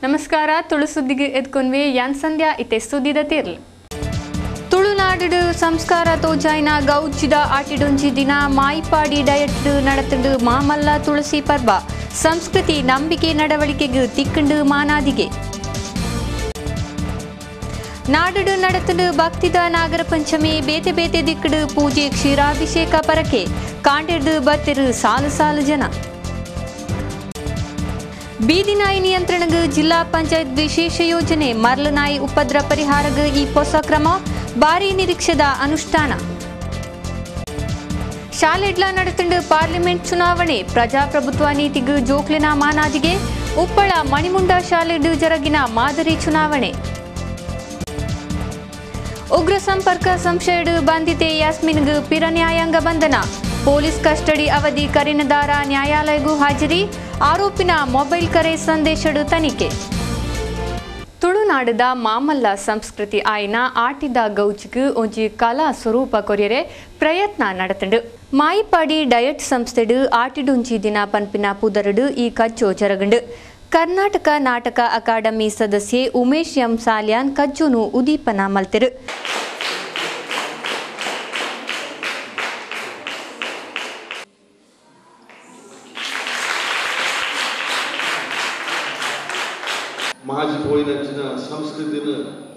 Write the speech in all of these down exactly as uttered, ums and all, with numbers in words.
ನಮಸ್ಕಾರ ತುಳು ಸುದ್ದಿಗೆ ಎದ್ಕೊಂಡ್ವಿ ಯಾನ್ ಸಂಧ್ಯಾ ಇತ್ತೆ ಸುದ್ದಿದ ತೀರ್ಲು ತುಳುನಾಡು ಸಂಸ್ಕಾರ ತೋಜಾಯಿನ ಗೌಚಿದ ಆಟಿಡೊಂಜಿ ದಿನ ಮಾಯಿಪಾಡಿ ಡಯಟ್ ನಡತಂಡು ಮಾಮಲ್ಲ ತುಳಸಿ ಪರ್ವ ಸಂಸ್ಕೃತಿ ನಂಬಿಕೆ ನಡವಳಿಕೆಗೆ ತಿಕ್ಕಂಡು ಮಾನಾದಿಗೆ ನಾಡು ನಡತಂಡು ಭಕ್ತಿದ ನಾಗರ ಪಂಚಮಿ ಬೇತೆ ಬೇತೆ ದಿಕ್ಕಡು ಪೂಜೆ ಕ್ಷೀರಾಭಿಷೇಕ ಪರಕೆ ಕಾಂಡೆರ್ದು ಬತ್ತಿರು ಸಾಲು ಸಾಲು ಜನ ಬೀದಿ ನಾಯಿ ನಿಯಂತ್ರಣಗೆ ಜಿಲ್ಲಾ ಪಂಚಾಯತ್ ವಿಶೇಷ ಯೋಜನೆ ಮರಳು ನಾಯಿ ಉಪದ್ರ ಪರಿಹಾರಗೆ ಈ ಹೊಸ ಕ್ರಮ ಭಾರಿ ನಿರೀಕ್ಷೆದ ಅನುಷ್ಠಾನ ಶಾಲೆಡ್ಲ ನಡತಂಡು ಪಾರ್ಲಿಮೆಂಟ್ ಚುನಾವಣೆ ಪ್ರಜಾಪ್ರಭುತ್ವ ನೀತಿಗೆ ಜೋಕ್ಲಿನ ಮಾನಾದಿಗೆ ಉಪ್ಪಳ ಮಣಿಮುಂಡ ಶಾಲೆಡು ಜರಗಿನ ಮಾದರಿ ಚುನಾವಣೆ ಉಗ್ರ ಸಂಪರ್ಕ ಸಂಶಯಡು ಬಂಧಿತೆ ಯಾಸ್ಮಿನ್ಗೆ ಪಿರ ನ್ಯಾಯಾಂಗ ಬಂಧನ ಪೊಲೀಸ್ ಕಸ್ಟಡಿ ಅವಧಿ ಕರಿನದಾರ ನ್ಯಾಯಾಲಯಗೂ ಹಾಜರಿ ಆರೋಪಿನ ಮೊಬೈಲ್ ಕರೆ ಸಂದೇಶಡು ತನಿಖೆ ತುಳುನಾಡದ ಮಾಮಲ್ಲ ಸಂಸ್ಕೃತಿ ಆಯ್ನ ಆಟಿದ ಗೌಜಿಗೆ ಒಂಜಿ ಕಲಾ ಸ್ವರೂಪ ಕೊರಿಯರೆ ಪ್ರಯತ್ನ ನಡತಂಡು ಮಾಯಿಪಾಡಿ ಡಯಟ್ ಸಂಸ್ಥೆಡು ಆಟಿಡೊಂಜಿ ದಿನ ಪನ್ಪಿನ ಪುದರಡು ಈ ಕಚ್ಚೋ ಜರಗಂಡು ಕರ್ನಾಟಕ ನಾಟಕ ಅಕಾಡೆಮಿ ಸದಸ್ಯೆ ಉಮೇಶ್ ಎಂ ಸಾಲ್ಯಾನ್ ಕಜ್ಜುನು ಉದೀಪನ ಮಲ್ತಿರು ಮಾಜಿಪೋಯಿನಂಚಿನ ಸಂಸ್ಕೃತಿನ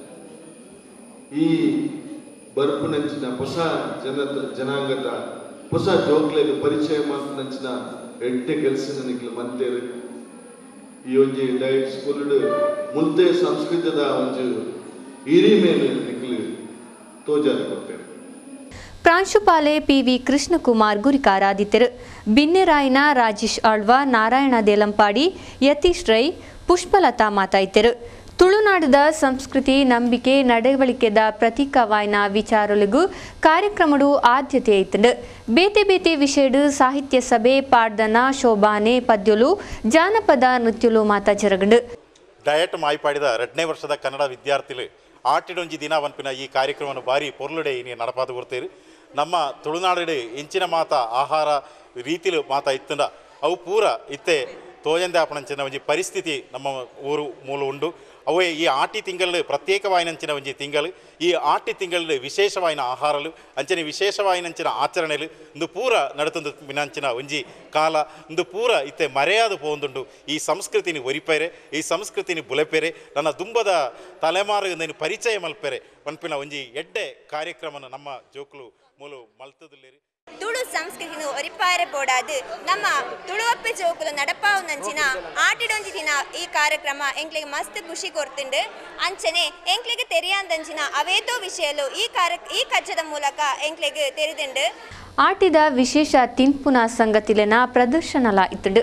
ಈ ಬರ್ಪುನಂಚಿನ ಹೊಸ ಜನದ ಜನಾಂಗದ ಹೊಸ ಜೋಕ್ಲೆಗೆ ಪರಿಚಯ ಮಾಡ್ತಂಚಿನ ಎಡ್ಡೆ ಕೆಲಸ ನನಗೆ ಮಂತೇರು ಈ ಒಂಜಿ ಡಯಟ್ ಸ್ಕೂಲ್ ಮುಲ್ತೆ ಸಂಸ್ಕೃತದ ಒಂದು ಹಿರಿಮೇಲೆ ನಿಕ್ಲು ತೋಜಾದ ಕೊಟ್ಟೆ ಪ್ರಾಂಶುಪಾಲೆ ಪಿವಿ ಕೃಷ್ಣಕುಮಾರ್ ಗುರಿಕಾರಾದಿತ್ತರು ಬಿನ್ನೆರಾಯಿನ ರಾಜೇಶ್ ಆಳ್ವ ನಾರಾಯಣ ದೇಲಂಪಾಡಿ ಯತೀಶ್ ರೈ ಪುಷ್ಪಲತಾ ಮಾತಾಯಿತರು ತುಳುನಾಡದ ಸಂಸ್ಕೃತಿ ನಂಬಿಕೆ ನಡವಳಿಕೆದ ಪ್ರತೀಕವಾಯ್ನ ವಿಚಾರಗಳಿಗೂ ಕಾರ್ಯಕ್ರಮಡು ಆದ್ಯತೆ ಐತಂಡು ಬೇತೆ ಬೇತೆ ವಿಷಯಡು ಸಾಹಿತ್ಯ ಸಭೆ ಪಾಡ್ದನ ಶೋಭಾನೆ ಪದ್ಯಲು ಜಾನಪದ ನೃತ್ಯಲು ಮಾತಾ ಜರಗಂಡು ಡಯಟ್ ಮಾಯಿಪಾಡಿದ ಎರಡನೇ ವರ್ಷದ ಕನ್ನಡ ವಿದ್ಯಾರ್ಥಿಗಳು ಆಟಿಡೊಂಜಿ ದಿನ ವನ್ಪಿನ ಈ ಕಾರ್ಯಕ್ರಮವನ್ನು ಭಾರಿ ಪೊರ್ಲುಡೆ ಇನಿ ನಡಪಾದು ಕೊಡ್ತೀರಿ ನಮ್ಮ ತುಳುನಾಡು ಇಂಚಿನ ಮಾತ ಆಹಾರ ರೀತಿಲು ಮಾತಾ ಇತ್ತಂಡ ಅವು ಪೂರ ಇತ್ತೆ ತೋಜಂದೆ ಆಪಣಂಚಿನ ಒಂಜಿ ಪರಿಸ್ಥಿತಿ ನಮ್ಮ ಊರು ಮೂಲ ಉಂಡು ಅವೇ ಈ ಆಟಿ ತಿಂಗಳು ಪ್ರತ್ಯೇಕವಾಯಿನಂಚಿನ ಒಂಜಿ ತಿಂಗಳು ಈ ಆಟಿ ತಿಂಗಳು ವಿಶೇಷವಾಯಿನ ಆಹಾರಲು ಅಂಚನೆ ವಿಶೇಷವಾಯಿನಂಚಿನ ಆಚರಣೆಲು ಇಂದು ಪೂರ ನಡತಂದು ಮಿನಂಚಿನ ಒಂಜಿ ಕಾಲ ಇಂದು ಪೂರ ಇತ್ತೆ ಮರೆಯಾದು ಪೋಂದುಂಡು ಈ ಸಂಸ್ಕೃತಿನಿ ಒರಿಪೇರೆ ಈ ಸಂಸ್ಕೃತಿನಿ ಬುಲೆಪೇರೆ ನನ್ನ ದುಂಬದ ತಲೆಮಾರು నేను ಪರಿಚಯ ಮಲ್ಪೇರೆ ಪನ್ಪಿನ ಒಂಜಿ ಎಡ್ಡೆ ಕಾರ್ಯಕ್ರಮನ ನಮ್ಮ ಜೋಕುಲು ಮೂಲು ಮಲ್ತದುಲ್ಲೇರಿ ತುಳು ಸಂಸ್ಕೃತಿನ ಒರಿಪಾರೆ ಬೋಡಾದು ನಮ್ಮ ತುಳುವಪ್ಪೆ ಜೋಕುಲು ನಡಪಾವು ನಂಚಿನ ಆಟಿಡೊಂಜಿ ದಿನ ಈ ಕಾರ್ಯಕ್ರಮ ಎಂಕ್ಲಿಗೆ ಮಸ್ತ್ ಖುಷಿ ಕೊಡ್ತಿಂಡು ಅಂಚನೆ ಎಂಕ್ಲಿಗೆ ತೆರಿಯಾಂದಂಚಿನ ಅವೇತೋ ವಿಷಯಲು ಈ ಕಾರ್ಯ ಈ ಕಜ್ಜದ ಮೂಲಕ ಎಂಕ್ಲಿಗೆ ತೆರೆದಿಂಡು ಆಟಿದ ವಿಶೇಷ ತಿನ್ಪುನ ಸಂಗತಿಲೆನ ಪ್ರದರ್ಶನಲ ಇತ್ತುಂಡು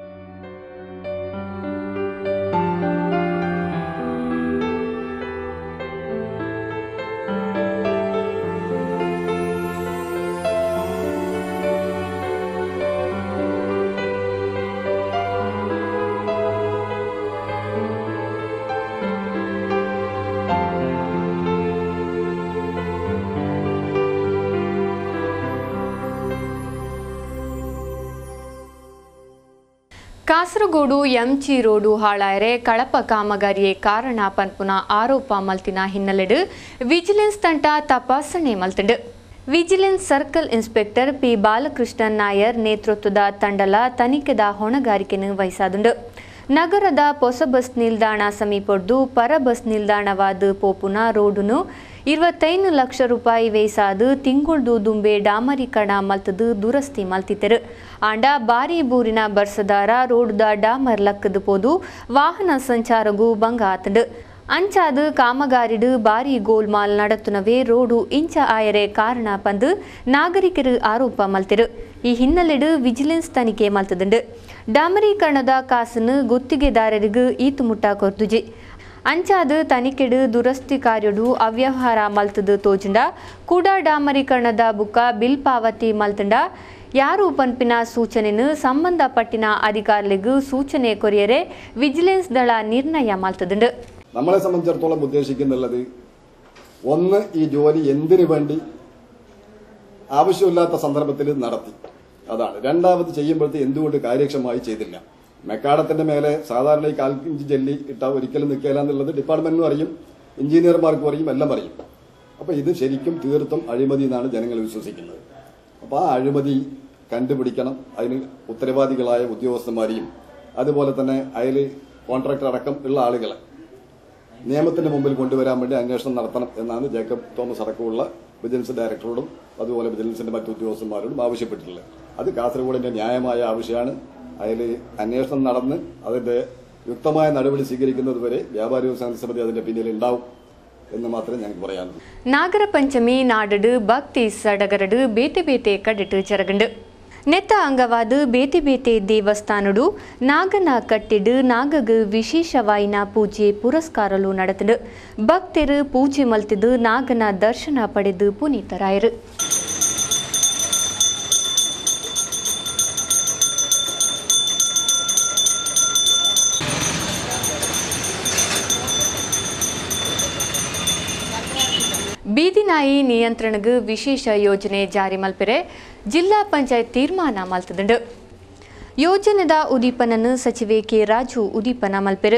ಕಾಸರಗೋಡು ಎಂಜಿ ರೋಡು ಹಾಳಾಯರೆ ಕಳಪ ಕಾಮಗಾರಿಯೇ ಕಾರಣ ಪನ್ಪುನ ಆರೋಪ ಮಲ್ತಿನ ಹಿನ್ನೆಲೆಡು ವಿಜಿಲೆನ್ಸ್ ತಂಡ ತಪಾಸಣೆ ಮಲ್ತಿಂಡು vigilance circle inspector P Balakrishnan Nair ನೇತೃತ್ವದ ತಂಡಲ ತನಿಖೆದ ಹೊಣೆಗಾರಿಕೆಯನ್ನು ವಹಿಸಾದುಂಡು ನಗರದ ಹೊಸ ಬಸ್ ನಿಲ್ದಾಣ ಸಮೀಪದ್ದು ಪರ ಬಸ್ ನಿಲ್ದಾಣವಾದ ಪೋಪುನ ರೋಡುನು ಇರುವತ್ತೈದು ಲಕ್ಷ ರೂಪಾಯಿ ವೇಸಾದು ತಿಂಗುಳ್ದು ದುಂಬೆ ಡಾಮರೀಕರಣ ಮಲ್ತದು ದುರಸ್ತಿ ಮಲ್ತಿದ್ದರು ಆಂಡ ಬಾರಿ ಬೂರಿನ ಬರ್ಸದಾರ ರೋಡ್ದ ಡಾಮರ್ ಲಕ್ಕದು ಪೋದು ವಾಹನ ಸಂಚಾರಗೂ ಭಂಗ ಆತಂಡು ಅಂಚಾದು ಕಾಮಗಾರಿಡು ಬಾರಿ ಗೋಲ್ಮಾಲ್ ನಡತುನವೇ ರೋಡು ಇಂಚ ಆಯರೆ ಕಾರಣ ಪಂದು ನಾಗರಿಕರು ಆರೋಪ ಮಲ್ತಿರು ಈ ಹಿನ್ನೆಲೆಡು ವಿಜಿಲೆನ್ಸ್ ತನಿಖೆ ಮಲ್ತದುಂಡು ಡಾಮರೀಕರಣದ ಕಾಸನ್ನು ಗುತ್ತಿಗೆದಾರರಿಗೂ ಈತು ಮುಟ್ಟ ಕೊರ್ದುಜಿ ಅಂಚಾದು ತನಿಖೆಡು ದುರಸ್ತಿ ಕಾರ್ಯಡು ಅವ್ಯವಹಾರ ಮಲ್ತದು ತೋಜುಂಡ ಕೂಡ ಡಾಮರೀಕರಣದ ಬುಕ್ಕ ಬಿಲ್ ಪಾವತಿ ಮಲ್ತಂಡ ಯಾರು ಪನ್ಪಿನ ಸೂಚನೆನು ಸಂಬಂಧಪಟ್ಟಿನ ಅಧಿಕಾರಿಗಳಿಗೂ ಸೂಚನೆ ಕೊರಿಯರೆ ವಿಜಿಲೆನ್ಸ್ ದಳ ನಿರ್ಣಯ ಮಲ್ತದುಂಡು നമ്മളെ സംബന്ധിച്ചിടത്തോളം ഉദ്ദേശിക്കുന്നുള്ളത് ഒന്ന് ഈ ജോലി എന്തിനു വേണ്ടി ആവശ്യമില്ലാത്ത സന്ദർഭത്തിൽ നടത്തി അതാണ്. രണ്ടാമത് ചെയ്യുമ്പോഴത്തെ എന്തുകൊണ്ട് കാര്യക്ഷമമായി ചെയ്തില്ല. മെക്കാഡത്തിന്റെ മേലെ സാധാരണ ഈ കാൽക്കിഞ്ച് ജെല്ലി ഇട്ടാൽ ഒരിക്കലും നിൽക്കില്ല എന്നുള്ളത് ഡിപ്പാർട്ട്മെന്റിനും അറിയും, എഞ്ചിനീയർമാർക്കും അറിയും, എല്ലാം അറിയും. അപ്പൊ ഇത് ശരിക്കും തീർത്തും അഴിമതി എന്നാണ് ജനങ്ങൾ വിശ്വസിക്കുന്നത്. അപ്പൊ ആ അഴിമതി കണ്ടുപിടിക്കണം, അതിന് ഉത്തരവാദികളായ ഉദ്യോഗസ്ഥന്മാരെയും അതുപോലെ തന്നെ അതിൽ കോൺട്രാക്ടർ അടക്കം ഉള്ള ആളുകളെ നിയമത്തിന്റെ മുമ്പിൽ കൊണ്ടുവരാൻ വേണ്ടി അന്വേഷണം നടത്തണം എന്നാണ് ജേക്കബ് തോമസ് അടക്കമുള്ള വിജിലൻസ് ഡയറക്ടറോടും അതുപോലെ വിജിലൻസിന്റെ മറ്റു ഉദ്യോഗസ്ഥന്മാരോടും ആവശ്യപ്പെട്ടിട്ടുള്ളത്. അത് കാസർഗോഡിന്റെ ന്യായമായ ആവശ്യമാണ്. അതിൽ അന്വേഷണം നടന്ന് അതിന്റെ യുക്തമായ നടപടി സ്വീകരിക്കുന്നത് വരെ വ്യാപാരി വ്യവസായ സമിതി അതിന്റെ പിന്നിൽ ഉണ്ടാവും എന്ന് മാത്രമേ ഞങ്ങൾക്ക് പറയാനുള്ളൂ. ನಾಗರ ಪಂಚಮಿ ನಾಡಡು ಭಕ್ತಿ ಸಡಗರಡು ಬೇತೆ ಬೇತೆ ಕಡಿಟ್ಟು ಜರಗಂಡು ನೆತ್ತ ಅಂಗವಾದ ಬೇತೆ ಬೇತೆ ದೇವಸ್ಥಾನಡು ನಾಗನ ಕಟ್ಟಿಡು ನಾಗಗ ವಿಶೇಷವಾಯಿನ ಪೂಜೆ ಪುರಸ್ಕಾರಲು ನಡೆದು ಭಕ್ತರು ಪೂಜೆ ಮಲ್ತಿದ್ದು ನಾಗನ ದರ್ಶನ ಪಡೆದು ಪುನೀತರಾಯರು. ಬೀದಿ ನಾಯಿ ನಿಯಂತ್ರಣಕ್ಕೆ ವಿಶೇಷ ಯೋಜನೆ ಜಾರಿ ಮಲ್ಪಿರೆ ಜಿಲ್ಲಾ ಪಂಚಾಯತ್ ತೀರ್ಮಾನ ಮಲ್ತದುಂಡು. ಯೋಜನೆದ ಉದೀಪನನ್ನು ಸಚಿವೆ ಕೆ ರಾಜು ಉದೀಪನ മൽപ്പിര്.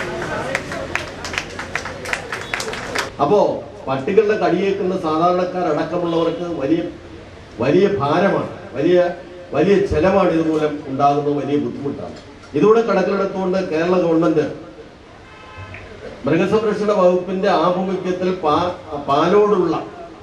അപ്പോൾ പട്ടികളുടെ കടിയേക്കുന്ന സാധാരണക്കാരടക്കമുള്ളവർക്ക് വലിയ വലിയ ഭാരമാണ്, വലിയ വലിയ ചെലവാണ് ഇതുമൂലം ഉണ്ടാകുന്നത്, വലിയ ബുദ്ധിമുട്ടാണ്. ഇതുകൂടെ കണക്കിലെടുത്തുകൊണ്ട് കേരള ഗവൺമെന്റ് മൃഗസംരക്ഷണ വകുപ്പിന്റെ ആഭിമുഖ്യത്തിൽ പാലോടുള്ള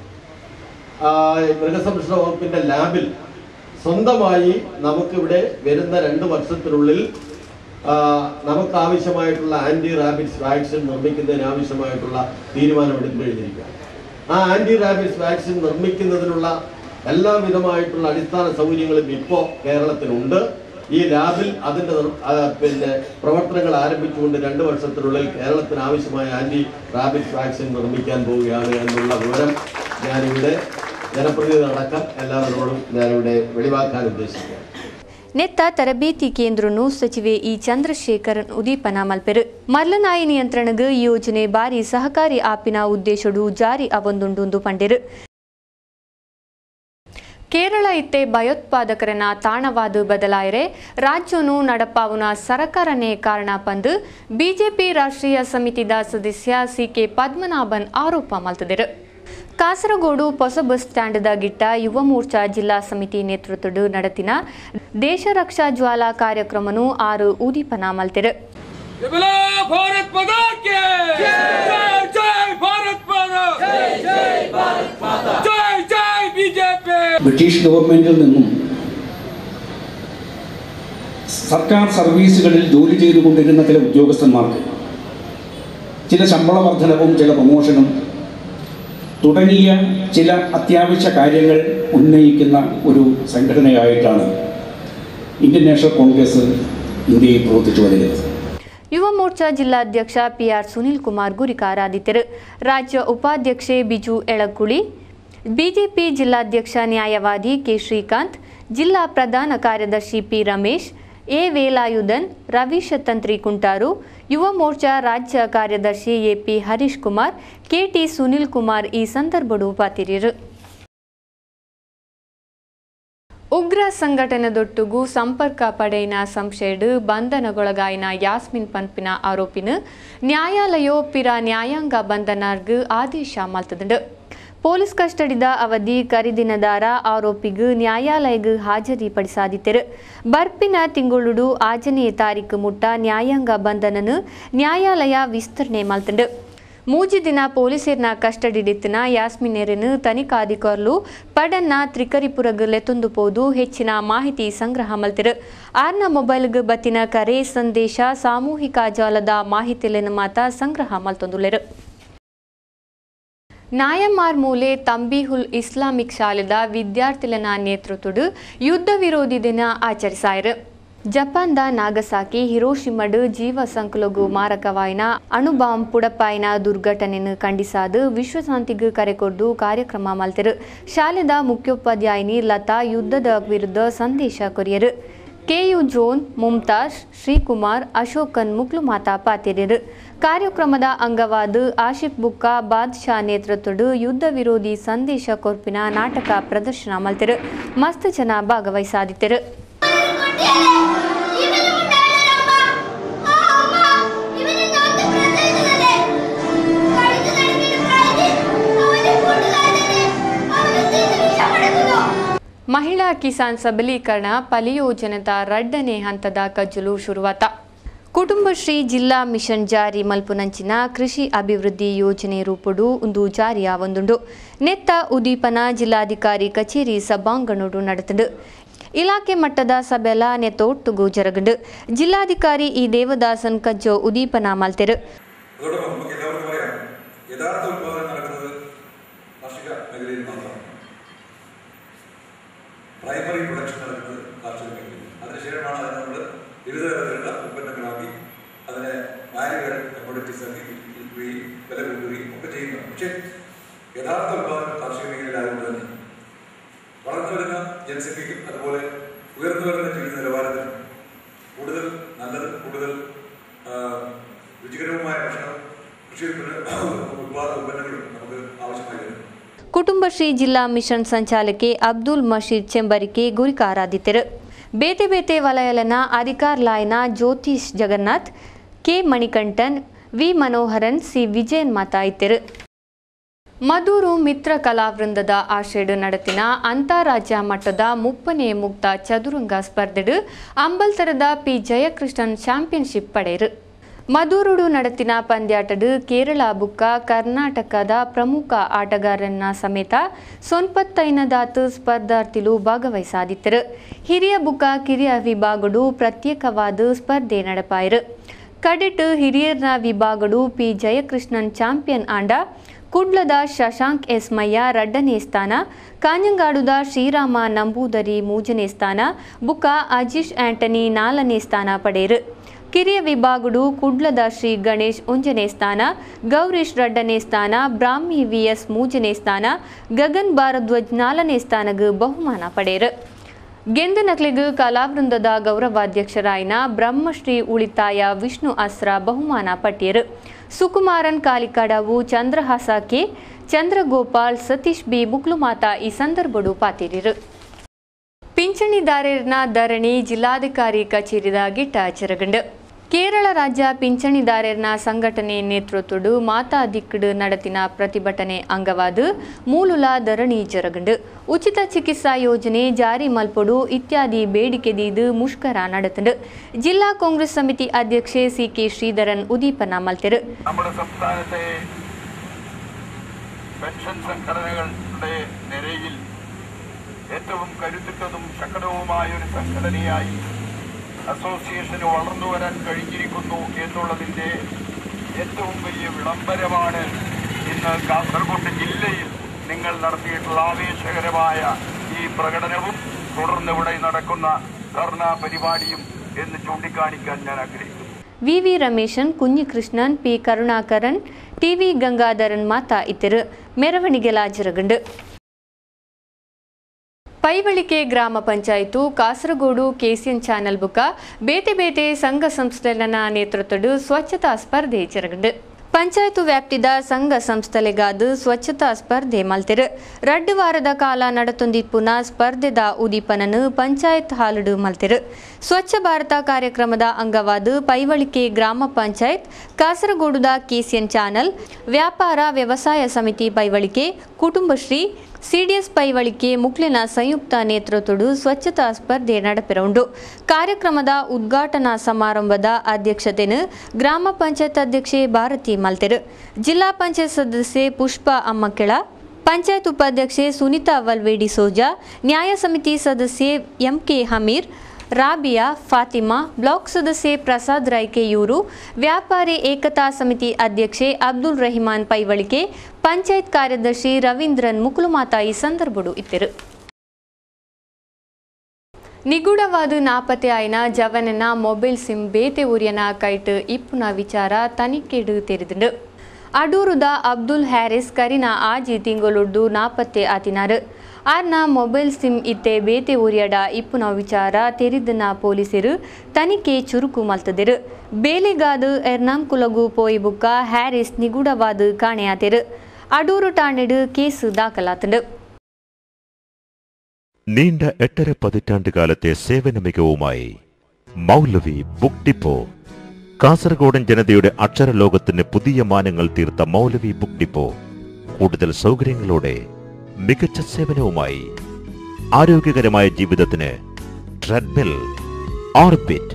മൃഗസംരക്ഷണ വകുപ്പിന്റെ ലാബിൽ സ്വന്തമായി നമുക്കിവിടെ വരുന്ന രണ്ട് വർഷത്തിനുള്ളിൽ നമുക്ക് ആവശ്യമായിട്ടുള്ള ആന്റി റാബിസ് വാക്സിൻ നിർമ്മിക്കുന്നതിന് ആവശ്യമായിട്ടുള്ള തീരുമാനമെടുത്ത് കഴിഞ്ഞിരിക്കുകയാണ്. ആ ആന്റി റാബിസ് വാക്സിൻ നിർമ്മിക്കുന്നതിനുള്ള എല്ലാവിധമായിട്ടുള്ള അടിസ്ഥാന സൗകര്യങ്ങളും ഇപ്പോൾ കേരളത്തിലുണ്ട്. ഈ ലാബിൽ അതിന്റെ പിന്നെ പ്രവർത്തനങ്ങൾ ആരംഭിച്ചുകൊണ്ട് രണ്ട് വർഷത്തിനുള്ളിൽ കേരളത്തിന് ആവശ്യമായ ആന്റി റാബിസ് വാക്സിൻ നിർമ്മിക്കാൻ പോവുകയാണ് എന്നുള്ള വിവരം ഞാനിവിടെ ಜನಪ್ರತಿನಿಧಿಗಳಡಕ್ಕ ಎಲ್ಲರನ್ನೋಡು ഞാനിവിടെ വെളിവാക്കാൻ ഉദ്ദേശിക്കുകയാണ്. ನೆತ್ತ ತರಬೇತಿ ಕೇಂದ್ರನು ಸಚಿವೆ ಇ ಚಂದ್ರಶೇಖರನ್ ಉದೀಪನ ಮಲ್ಪೆರು. ಮಲ್ಲನಾಯಿ ನಿಯಂತ್ರಣಗೆ ಯೋಜನೆ ಬಾರಿ ಸಹಕಾರಿ ಆಪಿನ ಉದ್ದೇಶಡು ಜಾರಿ ಅವೊಂದುಂಡು ಪಂಡೆರು. ಕೇರಳ ಇತ್ತೆ ಭಯೋತ್ಪಾದಕರನ ತಾಣವಾದ ಬದಲಾಯರೆ ರಾಜ್ಯನು ನಡಪಾವುನ ಸರಕಾರನೇ ಕಾರಣ ಪಂದು ಬಿಜೆಪಿ ರಾಷ್ಟ್ರೀಯ ಸಮಿತಿದ ಸದಸ್ಯ ಸಿ ಕೆ ಪದ್ಮನಾಭನ್ ಆರೋಪ ಮಲ್ತದರು. ಕಾಸರಗೋಡು ಹೊಸ ಬಸ್ ಸ್ಟ್ಯಾಂಡ್ದ ಗಿಟ್ಟ ಯುವ ಮೋರ್ಚಾ ಜಿಲ್ಲಾ ಸಮಿತಿ ನೇತೃತ್ವದ ನಡತಿನ ದೇಶ ರಕ್ಷಾ ಜ್ವಾಲಾ ಕಾರ್ಯಕ್ರಮನು ಆರು ಉದೀಪನ ಮಲ್ತೆರು. ബ്രിട്ടീഷ് ഗവൺമെന്റിൽ നിന്നും സർക്കാർ സർവീസുകളിൽ ജോലി ചെയ്തുകൊണ്ടിരുന്ന ചില ഉദ്യോഗസ്ഥന്മാർക്ക് ചില ശമ്പള വർധനവും ചില പ്രമോഷനും തുടങ്ങിയ ചില അത്യാവശ്യ കാര്യങ്ങൾ ഉന്നയിക്കുന്ന ഒരു സംഘടനയായിട്ടാണ് ഇന്ത്യൻ നാഷണൽ കോൺഗ്രസ് ഇന്ത്യയിൽ പ്രവർത്തിച്ചു വരുന്നത്. ಯುವ ಮೋರ್ಚಾ ಜಿಲ್ಲಾಧ್ಯಕ್ಷ ಪಿ ಆರ್ ಸುನಿಲ್ ಕುಮಾರ್ ಗುರಿಕಾರಾದಿತ್ಯರು. ರಾಜ್ಯ ಉಪಾಧ್ಯಕ್ಷೆ ಬಿಜು ಎಳಕುಳಿ, ಬಿಜೆಪಿ ಜಿಲ್ಲಾಧ್ಯಕ್ಷ ನ್ಯಾಯವಾದಿ ಕೆ ಶ್ರೀಕಾಂತ್, ಜಿಲ್ಲಾ ಪ್ರಧಾನ ಕಾರ್ಯದರ್ಶಿ ಪಿ ರಮೇಶ್, ಎ ವೇಲಾಯುಧನ್, ರವೀಶ್ ತಂತ್ರಿ ಕುಂಟಾರು, ಯುವ ಮೋರ್ಚಾ ರಾಜ್ಯ ಕಾರ್ಯದರ್ಶಿ A P Harish Kumar, K T Sunil Kumar ಈ ಸಂದರ್ಭಡು ಉಪಸ್ಥಿತರಿದ್ದರು. ಉಗ್ರ ಸಂಘಟನೆದೊಟ್ಟಿಗೂ ಸಂಪರ್ಕ ಪಡೆಯಿನ ಸಂಶಯಡು ಬಂಧನಗೊಳಗಾಯಿನ ಯಾಸ್ಮಿನ್ ಪನ್ಪಿನ ಆರೋಪಿನ ನ್ಯಾಯಾಲಯೋ ಪಿರ ನ್ಯಾಯಾಂಗ ಬಂಧನರ್ಗ್ ಆದೇಶ ಮಲ್ತದುಂಡು. ಪೊಲೀಸ್ ಕಸ್ಟಡಿದ ಅವಧಿ ಕರಿದಿನದಾರ ಆರೋಪಿಗೂ ನ್ಯಾಯಾಲಯಗೂ ಹಾಜರಿ ಪಡಿಸಾದಿತ್ತೆರು. ಬರ್ಪಿನ ತಿಂಗಳು ಆಜನೇ ತಾರೀಕು ಮುಟ್ಟ ನ್ಯಾಯಾಂಗ ಬಂಧನನು ನ್ಯಾಯಾಲಯ ವಿಸ್ತರಣೆ ಮಲ್ತುಂಡು. ಮೂಜಿ ದಿನ ಪೊಲೀಸರ್ನ ಕಸ್ಟಡಿಡಿತ್ತಿನ ಯಾಸ್ಮಿನೇರನು ತನಿಖಾಧಿಕಾರುಲು ಪಡನ್ನ ತ್ರಿಕರಿಪುರಗ್ ಲೆತ್ತೊಂದು ಪೋದು ಹೆಚ್ಚಿನ ಮಾಹಿತಿ ಸಂಗ್ರಹ ಮಲ್ತಿರು. ಆರ್ನ ಮೊಬೈಲ್ಗ್ ಬತ್ತಿನ ಕರೆ ಸಂದೇಶ ಸಾಮೂಹಿಕ ಜಾಲದ ಮಾಹಿತಿಲೆನ ಮಾತ ಸಂಗ್ರಹ ಮಲ್ತೊಂದುಲೆರು. ನಾಯಮಾರ್ ಮೂಲೆ ತಂಬೀಹುಲ್ ಇಸ್ಲಾಮಿಕ್ ಶಾಲೆದ ವಿದ್ಯಾರ್ಥಿಗಳ ನೇತೃತ್ವದ ಯುದ್ಧ ವಿರೋಧಿ ದಿನ ಆಚರಿಸಾಯರು. ಜಪಾನ್ದ ನಾಗಸಾಕಿ ಹಿರೋಶಿಮಡ್ ಜೀವ ಸಂಕುಲಗು ಮಾರಕವಾಯಿನ ಅಣುಬಾಂಬ್ ಪುಡಪಾಯಿನ ದುರ್ಘಟನೆಯನ್ನು ಖಂಡಿಸಾದು ವಿಶ್ವಶಾಂತಿಗೆ ಕರೆಕೊಟ್ಟು ಕಾರ್ಯಕ್ರಮ ಮಲ್ತಿರು. ಶಾಲೆದ ಮುಖ್ಯೋಪಾಧ್ಯಾಯಿನಿ ಲತಾ ಯುದ್ಧದ ವಿರುದ್ಧ ಸಂದೇಶ ಕೊರಿಯರು. ಕೆಯು ಜೋನ್, ಮುಮ್ತಾಜ್, ಶ್ರೀಕುಮಾರ್, ಅಶೋಕನ್ ಮುಕ್ಲು ಮಾತಾ ಪಾತಿರಿರು. ಕಾರ್ಯಕ್ರಮದ ಅಂಗವಾದ ಆಶಿಫ್ ಬುಕ್ಕಾ ಬಾದ್ಶಾ ನೇತೃತ್ವದ ಯುದ್ಧ ವಿರೋಧಿ ಸಂದೇಶ ಕೊರ್ಪಿನ ನಾಟಕ ಪ್ರದರ್ಶನ ಮಲ್ತಿರು. ಮಸ್ತ್ ಜನ ಭಾಗವಹಿಸಾದಿದ್ದರು. ಮಹಿಳಾ ಕಿಸಾನ್ ಸಬಲೀಕರಣ ಫಲಯೋಜನೆದ ಎರಡನೇ ಹಂತದ ಕಜ್ಜಲು ಶುರುವಾತ. ಕುಟುಂಬಶ್ರೀ ಜಿಲ್ಲಾ ಮಿಷನ್ ಜಾರಿ ಮಲ್ಪುನಂಚಿನ ಕೃಷಿ ಅಭಿವೃದ್ಧಿ ಯೋಜನೆ ರೂಪುಡು ಒಂದು ಜಾರಿಯ ಒಂದುಂಡು ನೆತ್ತ ಉದೀಪನ ಜಿಲ್ಲಾಧಿಕಾರಿ ಕಚೇರಿ ಸಭಾಂಗಣಡು ನಡೆತಂಡು. ಇಲಾಖೆ ಮಟ್ಟದ ಸಭೆಲ ನೆತ್ತೊಟ್ಟುಗು ಜರಗಂಡು ಜಿಲ್ಲಾಧಿಕಾರಿ ಇ ದೇವದಾಸನ್ ಕಜ್ಜೋ ಉದೀಪನ ಮಲ್ತೆರು. പ്രൈമറി പ്രൊഡക്ഷൻ നടക്കുന്നത് കാർഷിക മേഖലയിൽ അതിനുശേഷമാണ് അതിനെ നമ്മൾ വിവിധ തരത്തിലുള്ള ഉൽപ്പന്നങ്ങളാക്കി അതിനെ വാല്യൂ കമ്മോഡിറ്റീസ് ആക്കി വിൽക്കുകയും വില കൂട്ടുകയും ഒക്കെ ചെയ്യുന്നത്. പക്ഷേ യഥാർത്ഥ ഉൽപ്പാദനം കാർഷിക മേഖലയിലായതുകൊണ്ട് തന്നെ വളർന്നു വരുന്ന ജനസംഖ്യയ്ക്കും അതുപോലെ ഉയർന്നു വരുന്ന ജീവിത നിലവാരത്തിനും കൂടുതൽ നല്ലത് കൂടുതൽ രുചികരവുമായ ഭക്ഷണം കൃഷി ഉൽപ്പാദന ഉൽപ്പന്നങ്ങളും നമുക്ക് ആവശ്യമായി വരുന്നു. ಕುಟುಂಬಶ್ರೀ ಜಿಲ್ಲಾ ಮಿಷನ್ ಸಂಚಾಲಕಿ ಅಬ್ದುಲ್ ಮಶೀದ್ ಚೆಂಬರಿಕೆ ಗುರಿಕಾರಾದಿದ್ದರು. ಬೇತೆ ಬೇತೆ ವಲಯಲನ ಅಧಿಕಾರಲಾಯನ Jyothish Jagannath, K Manikandan, V Manoharan, C Vijayan ಮಾತಾಯಿತರು. ಮದೂರು ಮಿತ್ರ ಕಲಾವೃಂದದ ಆಶೇಡು ನಡೆತಿನ ಅಂತಾರಾಜ್ಯ ಮಟ್ಟದ ಮುಪ್ಪನೇ ಮುಕ್ತ ಚದುರಂಗ ಸ್ಪರ್ಧೆಡು ಅಂಬಲ್ತರದ ಪಿ ಜಯಕೃಷ್ಣನ್ ಚಾಂಪಿಯನ್ಶಿಪ್ ಪಡೆಯರು. ಮದೂರುಡು ನಡೆತಿನ ಪಂದ್ಯಾಟಡು ಕೇರಳ ಬುಕ್ಕ ಕರ್ನಾಟಕದ ಪ್ರಮುಖ ಆಟಗಾರನ ಸಮೇತ ಸೊನ್ಪತ್ತೈನದಾತು ಸ್ಪರ್ಧಾರ್ಥಿಗಳು ಭಾಗವಹಿಸಾದಿದ್ದರು. ಹಿರಿಯ ಬುಕ್ಕ ಕಿರಿಯ ವಿಭಾಗಡು ಪ್ರತ್ಯೇಕವಾದ ಸ್ಪರ್ಧೆ ನಡೆಪಾಯಿರು. ಕಡೆಟ್ ಹಿರಿಯರ್ನ ವಿಭಾಗಡು ಪಿ ಜಯಕೃಷ್ಣನ್ ಚಾಂಪಿಯನ್ ಆಂಡ, ಕುಡ್ಲದ ಶಶಾಂಕ್ ಎಸ್ ಮಯ್ಯ ಎರಡನೇ ಸ್ಥಾನ, ಕಾಂಜಂಗಾಡುದ ಶ್ರೀರಾಮ ನಂಬೂದರಿ ಮೂರನೇ ಸ್ಥಾನ, ಬುಕ್ಕ ಅಜೀಶ್ ಆಂಟನಿ ನಾಲ್ಕನೇ ಸ್ಥಾನ ಪಡೆಯರು. ಕಿರಿಯ ವಿಭಾಗಡು ಕುಡ್ಲದ ಶ್ರೀ ಗಣೇಶ್ ಒಂಜನೇ ಸ್ಥಾನ, ಗೌರೀಶ್ ಎರಡನೇ ಸ್ಥಾನ, ಬ್ರಾಹ್ಮಿ ವಿಎಸ್ ಮೂರನೇ ಸ್ಥಾನ, ಗಗನ್ ಭಾರದ್ವಾಜ್ ನಾಲ್ಕನೇ ಸ್ಥಾನಗೂ ಬಹುಮಾನ ಪಡೆಯರು. ಗೆಂದು ನಕ್ಲಿಗೂ ಕಲಾವೃಂದದ ಗೌರವಾಧ್ಯಕ್ಷರಾಯಿನ ಬ್ರಹ್ಮಶ್ರೀ ಉಳಿತಾಯ ವಿಷ್ಣು ಅಸ್ರ ಬಹುಮಾನ ಪಟ್ಟಿಯರು. ಸುಕುಮಾರನ್ ಕಾಲಿಕಾಡವು, ಚಂದ್ರಹಾಸ ಕೆ, ಚಂದ್ರಗೋಪಾಲ್, ಸತೀಶ್ ಬಿ ಮುಕ್ಲುಮಾತ ಈ ಸಂದರ್ಭಡು ಪಾತಿರಿರು. ಪಿಂಚಣಿದಾರರ ಧರಣಿ ಜಿಲ್ಲಾಧಿಕಾರಿ ಕಚೇರಿದ ಗಿಟ್ಟ ಚೆರಗಂಡು. ಕೇರಳ ರಾಜ್ಯ ಪಿಂಚಣಿದಾರರ ಸಂಘಟನೆ ನೇತೃತ್ವಡು ಮಾತಾ ದಿಕ್ಕಡು ನಡೆತಿನ ಪ್ರತಿಭಟನೆ ಅಂಗವಾದ ಮೂಲುಲ ಧರಣಿ ಜರಗಂಡು. ಉಚಿತ ಚಿಕಿತ್ಸಾ ಯೋಜನೆ ಜಾರಿ ಮಲ್ಪಡು ಇತ್ಯಾದಿ ಬೇಡಿಕೆದಿದ್ದು ಮುಷ್ಕರ ನಡೆತಂಡು. ಜಿಲ್ಲಾ ಕಾಂಗ್ರೆಸ್ ಸಮಿತಿ ಅಧ್ಯಕ್ಷೆ ಸಿ ಕೆ ಶ್ರೀಧರನ್ ಉದೀಪನ ಮಲ್ತೆರು. നമ്മുടെ സംസ്ഥാനത്തെ പെൻഷൻ സംഘടനകളുടെ നിരയിൽ ഏറ്റവും കരുത്തുറ്റതും ശക്തവുമായ ഒരു സംഘടനയായി അസോസിയേഷന് വളർന്നു വരാൻ കഴിഞ്ഞിരിക്കുന്നു എന്നുള്ളതിൻ്റെ ഏറ്റവും വലിയ വിളംബരമാണ് ഇന്ന് കാസർഗോഡ് ജില്ലയിൽ നിങ്ങൾ നടത്തിയിട്ടുള്ള ആവേശകരമായ ഈ പ്രകടനവും തുടർന്ന് ഇവിടെ നടക്കുന്ന ധർണാ പരിപാടിയും എന്ന് ചൂണ്ടിക്കാണിക്കാൻ ഞാൻ ആഗ്രഹിക്കുന്നു. V V Rameshan, Kunhikrishnan, P Karunakaran, T V Gangadharan ಮಾತಾ ಇದ್ದರು. ಮೆರವಣಿಗೆ ಲಾಜರಗಂಡು. ಪೈವಳಿಕೆ ಗ್ರಾಮ ಪಂಚಾಯಿತು ಕಾಸರಗೋಡು ಕೆಸಿಎನ್ ಚಾನೆಲ್ ಬುಕ್ಕ ಬೇತೆ ಬೇತೆ ಸಂಘ ಸಂಸ್ಥೆಗಳ ನೇತೃತ್ವಡು ಸ್ವಚ್ಛತಾ ಸ್ಪರ್ಧೆ ಜರಗಂಡು. ಪಂಚಾಯತು ವ್ಯಾಪ್ತಿದ ಸಂಘ ಸಂಸ್ಥೆಲೆಗಾದ ಸ್ವಚ್ಛತಾ ಸ್ಪರ್ಧೆ ಮಲ್ತೆರು. ಎರಡು ವಾರದ ಕಾಲ ನಡೆತೊಂದಿಪ್ಪುನ ಸ್ಪರ್ಧೆದ ಉದೀಪನನ್ನು ಪಂಚಾಯತ್ ಹಾಲುಡು ಮಲ್ತೆರು. ಸ್ವಚ್ಛ ಭಾರತ ಕಾರ್ಯಕ್ರಮದ ಅಂಗವಾದ ಪೈವಳಿಕೆ ಗ್ರಾಮ ಪಂಚಾಯತ್, ಕಾಸರಗೋಡುದ ಕೆಸಿಎನ್ ಚಾನಲ್, ವ್ಯಾಪಾರ ವ್ಯವಸಾಯ ಸಮಿತಿ ಪೈವಳಿಕೆ, ಕುಟುಂಬಶ್ರೀ, ಸಿಡಿಎಸ್ ಪೈವಳಿಕೆ ಮುಕ್ಲಿನ ಸಂಯುಕ್ತ ನೇತೃತ್ವಡು ಸ್ವಚ್ಛತಾ ಸ್ಪರ್ಧೆ ನಡೆಪಿರುಂಡು. ಕಾರ್ಯಕ್ರಮದ ಉದ್ಘಾಟನಾ ಸಮಾರಂಭದ ಅಧ್ಯಕ್ಷತೆಯನ್ನು ಗ್ರಾಮ ಪಂಚಾಯತ್ ಅಧ್ಯಕ್ಷೆ ಭಾರತಿ ಮಲ್ತೆರು. ಜಿಲ್ಲಾ ಪಂಚಾಯತ್ ಸದಸ್ಯೆ ಪುಷ್ಪ ಅಮ್ಮಕೆಳ, ಪಂಚಾಯತ್ ಉಪಾಧ್ಯಕ್ಷೆ ಸುನೀತಾ ವಲ್ವೇಡಿ ಸೋಜಾ, ನ್ಯಾಯ ಸಮಿತಿ ಸದಸ್ಯೆ ಎಂಕೆ ಹಮೀರ್, ರಾಬಿಯಾ, ಫಾತಿಮಾ, ಬ್ಲಾಕ್ ಸದಸ್ಯೆ ಪ್ರಸಾದ್ ರೈಕೆಯೂರು, ವ್ಯಾಪಾರಿ ಏಕತಾ ಸಮಿತಿ ಅಧ್ಯಕ್ಷೆ ಅಬ್ದುಲ್ ರಹಿಮಾನ್ ಪೈವಳಿಕೆ, ಪಂಚಾಯತ್ ಕಾರ್ಯದರ್ಶಿ ರವೀಂದ್ರನ್ ಮುಕುಲುಮಾತಾ ಈ ಸಂದರ್ಭಡು ಇದ್ದರು. ನಿಗೂಢವಾದ ನಾಪತ್ತೆ ಆಯ್ನ ಜವನನ ಮೊಬೈಲ್ ಸಿಮ್ ಬೇತೆ ಊರಿಯನ ಕೈಟ್ ಇಪ್ಪುನ ವಿಚಾರ ತನಿಖೆಡು ತೆರೆದುಂಡು. ಅಡೂರುದ ಅಬ್ದುಲ್ ಹ್ಯಾರಿಸ್ ಕರಿನ ಆಜಿ ತಿಂಗಳೊಡ್ಡು ನಾಪತ್ತೆ ಆತಿನಾರು. ಆರ್ನ ಮೊಬೈಲ್ ಸಿಮ್ ಇತ್ತೆ ಬೇತೆ ಊರಿಯಡ ಇಪ್ಪುನ ವಿಚಾರ ತೆರಿದನ ಪೊಲೀಸರು ತನಿಖೆ ಚುರುಕು ಮಲ್ತದಿರು. ಬೇಲೆಗಾದ ಎರ್ನಾಂಕುಲಗು ಪೋಯಿ ಬುಕ್ಕ ಹ್ಯಾರಿಸ್ ನಿಗೂಢವಾದ ಕಾಣೆಯಾತೆರು. അടൂർ ടാണിട് കേസ് ദാഖലാത്തുണ്ട്. നീണ്ട എട്ടര പതിറ്റാണ്ട് കാലത്തെ സേവന മികവുമായി മൗലവി ബുക്ക് ഡിപ്പോ. കാസർഗോഡൻ ജനതയുടെ അക്ഷരലോകത്തിന് പുതിയ മാനങ്ങൾ തീർത്ത മൗലവി ബുക്ക് ഡിപ്പോ കൂടുതൽ സൗകര്യങ്ങളോടെ മികച്ച സേവനവുമായി ആരോഗ്യകരമായ ജീവിതത്തിന് ട്രെഡ്മിൽ, ഓർബിറ്റ്.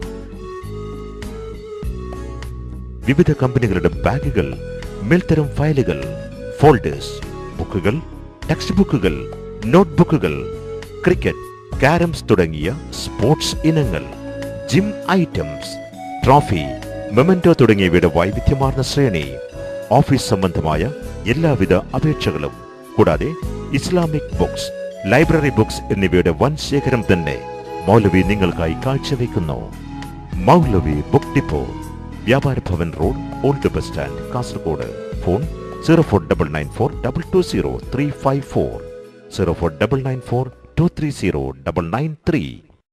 വിവിധ കമ്പനികളുടെ ബാഗുകൾ, മേൽത്തരം ഫയലുകൾ, ഫോൾഡേഴ്സ്, ബുക്കുകൾ, ടെക്സ്റ്റ് ബുക്കുകൾ, നോട്ട്ബുക്കുകൾ, ക്രിക്കറ്റ്, കാരംസ് തുടങ്ങിയ സ്പോർട്സ് ഇനങ്ങൾ, ജിം ഐറ്റംസ്, ട്രോഫി, മെമന്റോ തുടങ്ങിയവയുടെ വൈവിധ്യമാർന്ന ശ്രേണി, ഓഫീസ് സംബന്ധമായ എല്ലാവിധ അപേക്ഷകളും, കൂടാതെ ഇസ്ലാമിക് ബുക്സ്, ലൈബ്രറി ബുക്സ് എന്നിവയുടെ വൻ ശേഖരം തന്നെ മൗലവി നിങ്ങൾക്കായി കാഴ്ചവെക്കുന്നു. മൗലവി book depot, Vyapara Bhavan road, old bus stand, Kasaragod. Phone zero four double nine four double two zero three five four, zero four double nine four two three zero double nine three.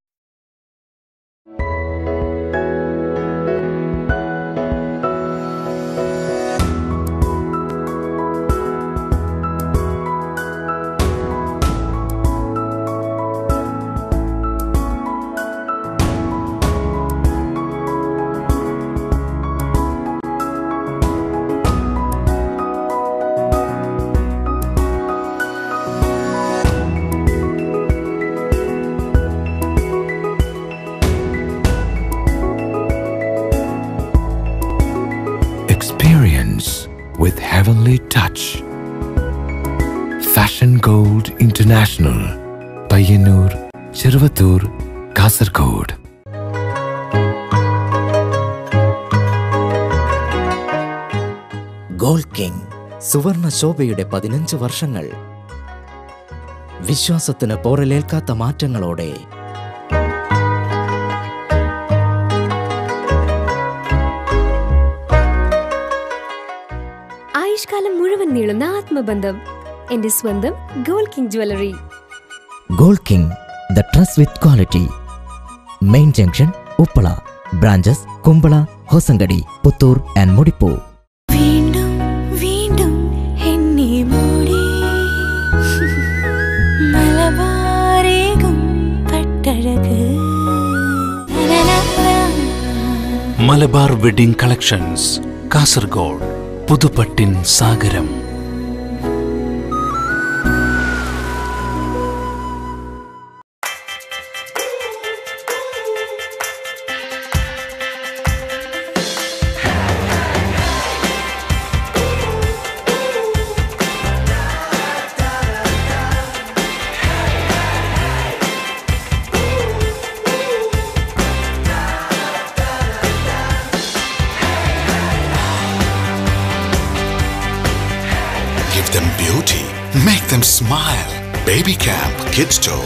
With heavenly touch. Fashion Gold International, Payyanur, Chirvattur, Kasargod. Gold king സുവർണ ശോഭയുടെ പതിനഞ്ച് വർഷങ്ങൾ. വിശ്വാസത്തിന് പോറലേൽക്കാത്ത മാറ്റങ്ങളോടെ ആയുഷ്കാലം മുഴുവൻ നീളുന്ന ആത്മബന്ധം. എന്റെ സ്വന്തം gold king jewellery. Gold king, the trust with quality. Main junction, Uppala. Branches Kumbla, Hosangadi, Puttur and Mudippu. വീണ്ടും വീണ്ടും എന്നെ മൂടി മലബാരേകും പട്ടഴക്. Malabar wedding collections, Kasaragod. പുതുപട്ടിൻ സാഗരം. Give them beauty. Make them smile. Baby Camp Kids Toe.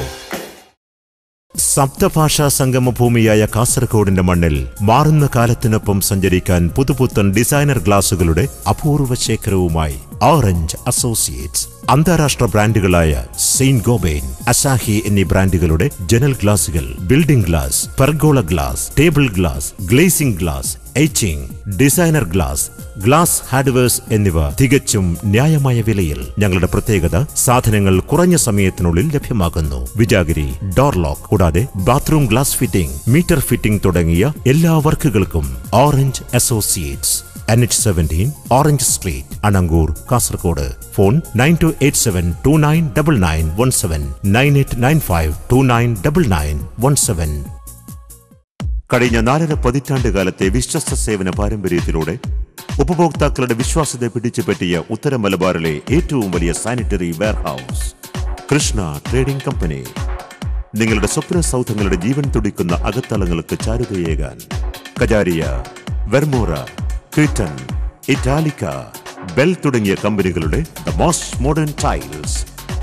സപ്തഭാഷാ സംഗമഭൂമിയായ കാസർഗോഡിന്റെ മണ്ണിൽ മാറുന്ന കാലത്തിനൊപ്പം സഞ്ചരിക്കാൻ പുതുപുത്തൻ ഡിസൈനർ ഗ്ലാസുകളുടെ അപൂർവ ശേഖരവുമായി ഓറഞ്ച് അസോസിയേറ്റ്സ്. അന്താരാഷ്ട്ര ബ്രാൻഡുകളായ സെയിന്റ് ഗോബൈൻ, അസാഹി എന്നീ ബ്രാൻഡുകളുടെ ജനൽ ഗ്ലാസുകൾ, building glass, pergola glass, table glass, glazing glass, etching, designer glass, glass hardwares എന്നിവ തികച്ചും ന്യായമായ വിലയിൽ. ഞങ്ങളുടെ പ്രത്യേകത, സാധനങ്ങൾ കുറഞ്ഞ സമയത്തിനുള്ളിൽ ലഭ്യമാകുന്നു. വിജാഗിരി ഡോർ ലോക്ക്, കൂടാതെ bathroom glass fitting, meter fitting തുടങ്ങിയ എല്ലാ വർക്കുകൾക്കും orange associates. N H seventeen, orange street, Anangoor, Kasaragod. Phone nine two eight seven two nine double nine one seven, nine eight nine five two nine double nine one seven. കഴിഞ്ഞ നാലര പതിറ്റാണ്ട് കാലത്തെ വിശ്വസ്ത സേവന പാരമ്പര്യത്തിലൂടെ ഉപഭോക്താക്കളുടെ വിശ്വാസത്തെ പിടിച്ചുപറ്റിയ ഉത്തര മലബാറിലെ ഏറ്റവും വലിയ sanitary warehouse Krishna trading company. നിങ്ങളുടെ സ്വപ്ന സൗധങ്ങളുടെ ജീവൻ തുടിക്കുന്ന അകത്തളങ്ങൾക്ക് ചാരുതയേകാൻ കജാരിയ, വെർമോറ, ക്രിറ്റൻ, ഇറ്റാലിക്ക, ബെൽ തുടങ്ങിയ കമ്പനികളുടെ the most modern tiles,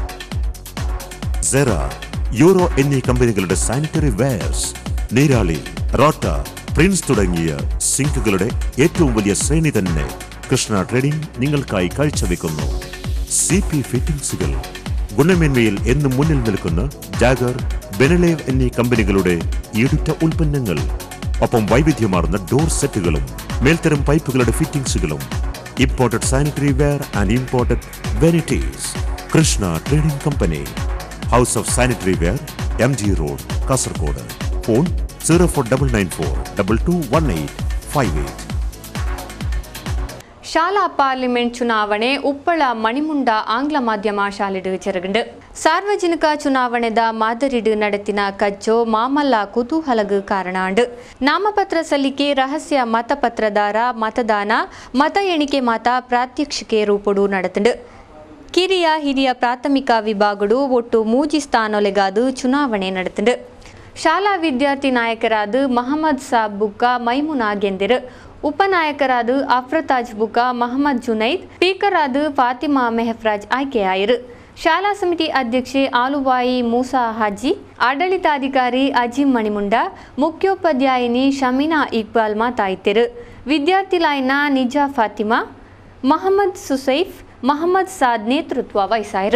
Cera, Euro എന്നീ കമ്പനികളുടെ സാനിറ്ററി വെയർസ്, നീരാളി, റോട്ട, പ്രിൻസ് തുടങ്ങിയ സിങ്കുകളുടെ ഏറ്റവും വലിയ ശ്രേണി തന്നെ കൃഷ്ണ ട്രേഡിംഗ് നിങ്ങൾക്കായി കാഴ്ചവെക്കുന്നു. സി പി ഫിറ്റിംഗ്സുകൾ, ഗുണമേന്മയിൽ എന്നും മുന്നിൽ നിൽക്കുന്ന ജാഗർ, ബെനലേവ് എന്നീ കമ്പനികളുടെ ഈടുറ്റ ഉൽപ്പന്നങ്ങൾ, ഒപ്പം വൈവിധ്യമാർന്ന ഡോർ സെറ്റുകളും മേൽത്തരം പൈപ്പുകളുടെ ഫിറ്റിംഗ്സുകളും, imported sanitary ware and imported veneers. Krishna trading company, house of sanitary ware, M G road, Kasaragod. Phone zero four double nine four double two one eight five eight. ಶಾಲಾ ಪಾರ್ಲಿಮೆಂಟ್ ಚುನಾವಣೆ ಉಪ್ಪಳ ಮಣಿಮುಂಡ ಆಂಗ್ಲ ಮಾಧ್ಯಮ ಶಾಲೆಡು ಜರುಗಂಡು ಸಾರ್ವಜನಿಕ ಚುನಾವಣೆದ ಮಾದರಿಡು ನಡತಿನ ಕಜ್ಜೋ ಮಾಮಲ್ಲ ಕುತೂಹಲಗು ಕಾರಣಾಂಡು ನಾಮಪತ್ರ ಸಲ್ಲಿಕೆ ರಹಸ್ಯ ಮತಪತ್ರದಾರ ಮತದಾನ ಮತ ಎಣಿಕೆ ಮಾತ ಪ್ರಾತ್ಯಕ್ಷಿಕೆ ರೂಪುಡು ನಡೆತಂಡು ಕಿರಿಯ ಹಿರಿಯ ಪ್ರಾಥಮಿಕ ವಿಭಾಗಡು ಒಟ್ಟು ಮೂಜಿ ಸ್ಥಾನೊಲೆಗಾದು ಚುನಾವಣೆ ನಡೆತಂಡು ಶಾಲಾ ವಿದ್ಯಾರ್ಥಿ ನಾಯಕರಾದ ಮಹಮ್ಮದ್ ಸಾಬ್ ಬುಕ್ಕ ಮೈಮುನಾ ಗೆಂದಿರು ಉಪನಾಯಕರಾದ ಅಫ್ರತಾಜ್ ಬುಕ್ಕ ಮಹಮ್ಮದ್ ಜುನೈದ್ ಸ್ಪೀಕರಾದ ಫಾತಿಮಾ ಮೆಹಫ್ರಾಜ್ ಆಯ್ಕೆಯಾಯಿರು ಶಾಲಾ ಸಮಿತಿ ಅಧ್ಯಕ್ಷೆ ಆಲುವಾಯಿ ಮೂಸಾ ಹಾಜಿ ಆಡಳಿತಾಧಿಕಾರಿ ಅಜೀಂ ಮಣಿಮುಂಡ ಮುಖ್ಯೋಪಾಧ್ಯಾಯಿನಿ ಶಮೀನಾ ಇಕ್ಬಾಲ್ ಮಾತಾಯಿತಿರು ವಿದ್ಯಾರ್ಥಿ ಲಾಯ್ನ ನಿಜಾ ಫಾತಿಮಾ ಮಹಮ್ಮದ್ ಸುಸೈಫ್ ಮಹಮ್ಮದ್ ಸಾದ್ ನೇತೃತ್ವ ವಹಿಸಾಯಿರು